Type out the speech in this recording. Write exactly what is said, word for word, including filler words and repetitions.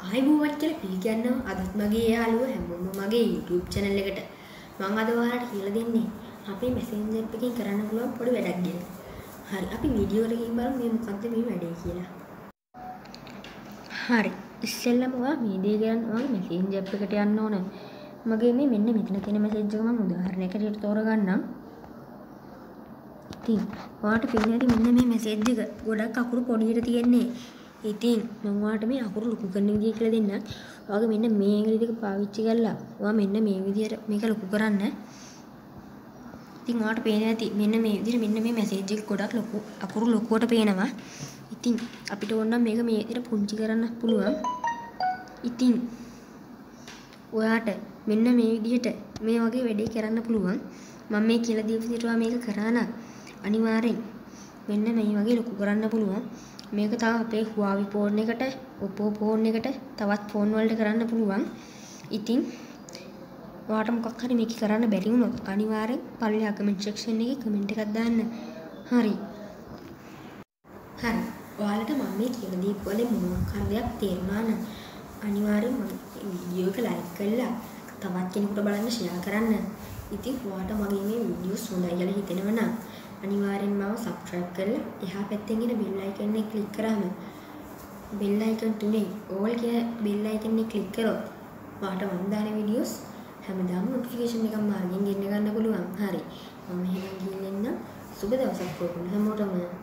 ආයිබෝවන් කියලා පිළිගන්නවා අදත් මගේ යාළුවෝ හැමෝම මගේ YouTube channel එකට මම අද ඔයාලට කියලා දෙන්නේ අපේ Messenger app එකකින් කරන්න පුළුවන් පොඩි වැඩක් ගැන. හරි අපි වීඩියෝ එකකින් බලමු මේ මොකක්ද මේ වැඩේ කියලා. හරි ඉස්සෙල්ලම ඔයා මේ දේ ගන්න ඔයාගේ Messenger app එකට යන්න ඕන. මගේ මේ මෙන්න මෙතන තියෙන message එක මම උදාහරණයකට තෝරගන්නම්. ඉතින් ඔයාලට පේන්නේ මෙන්න මේ message එක ගොඩක් අකුරු පොඩියට තියෙන්නේ. ඉතින් මම ඔයාලට මේ අකුරු ලොකු කරන විදිය කියලා දෙන්නම්. ඔයාගේ මෙන්න මේ ඇඟිලි දෙක පාවිච්චි කරලා ඔයා මෙන්න මේ විදියට මේක ලොකු කරන්න. ඉතින් ඔයාලට පේන්නේ නැති මෙන්න මේ විදියට මෙන්න මේ මැසේජ් එක ගොඩක් ලොකු අකුරු ලොකුවට පේනවා. ඉතින් අපිට ඕන නම් මේක මේ විදියට පුංචි කරන්න පුළුවන්. ඉතින් ඔයාට මෙන්න මේ විදියට මේ වගේ වැඩේ කරන්න පුළුවන්. මම මේ කියලා දීපු විදියට ඔයා මේක කරා නම් අනිවාර්යෙන් මෙන්න මේ වගේ ලොකු කරන්න පුළුවන්. මේක තව අපේ Huawei ෆෝන් එකට, Oppo ෆෝන් එකට, තවත් ෆෝන් වලට කරන්න පුළුවන්. ඉතින් ඔයාට මොකක් හරි මේක කරන්න බැරි වුණොත් අනිවාර්යෙන් පල්ලෙහා කමෙන්ට් සෙක්ෂන් එකේ කමෙන්ට් එකක් දාන්න. හරි. හරි. ඔයාලට මම මේ කියලා දීපු වලේ මොනවක් හරි දෙයක් තේරුණා නම් අනිවාර්යෙන් මම වීඩියෝ එක ලයික් කරලා තවත් කෙනෙකුට බලන්න ෂෙයා කරන්න. ඉතින් ඔයාට මගේ මේ වීඩියෝස් හොඳයි කියලා හිතෙනවා නම් අනිවාර්යෙන් මාව subscribe කරලා එහා පැත්තෙන් ඉන්න bell icon එක click කරාම bell icon තුනේ all කියන bell icon එක click කරොත් ඔයාට මම දාන වීඩියෝස් හැමදාම notification එකක් මාර්ගෙන් ගෙන්න ගන්න පුළුවන්. හරි. මම එහෙනම් ගිහින් එන්න. සුබ දවසක් ඔයගොල්ලෝ හැමෝටම.